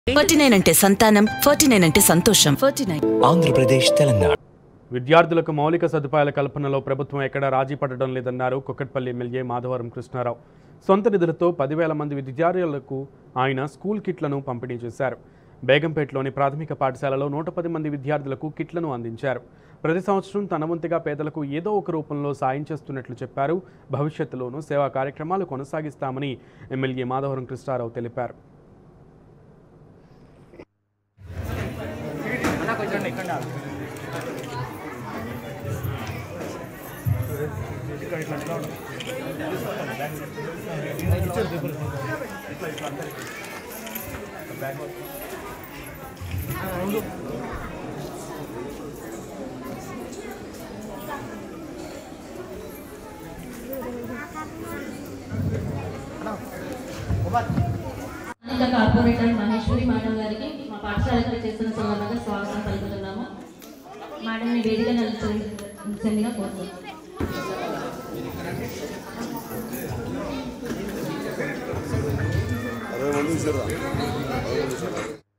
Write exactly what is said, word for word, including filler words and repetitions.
Forty-nine అంటే సంతానం, forty nine అంటే సంతోషం. ఫార్టీ-నైన్ ఆంధ్రప్రదేశ్ తెలంగాణ. విద్యార్థులకు మౌలిక సదుపాయాల కల్పనలో ప్రభుత్వం ఎక్కడా రాజీ పడడం లేదన్నారు కుక్కట్పల్లి ఎమ్మెల్యే మాధవరం కృష్ణారావు. సొంత నిధులతో పదివేల మంది విద్యార్థులకు ఆయన స్కూల్ కిట్లను పంపిణీ చేశారు. బేగంపేటలోని ప్రాథమిక పాఠశాలలో నూట పది మంది విద్యార్థులకు కిట్లను అందించారు. ప్రతి సంవత్సరం తన వంతుగా పేదలకు ఏదో ఒక రూపంలో సాయం చేస్తున్నట్లు చెప్పారు. భవిష్యత్తులోనూ సేవా కార్యక్రమాలు కొనసాగిస్తామని ఎమ్మెల్యే మాధవరం కృష్ణారావు తెలిపారు. కార్పొరేటర్ మహేశ్వరి మేడం గారికి మా పాఠశాలకు చేస్తున్న సందర్భంగా స్వాగతం పలుకుతున్నాము. మేడంని వేదిక నిలిచిందిగా కోరుతున్నాము.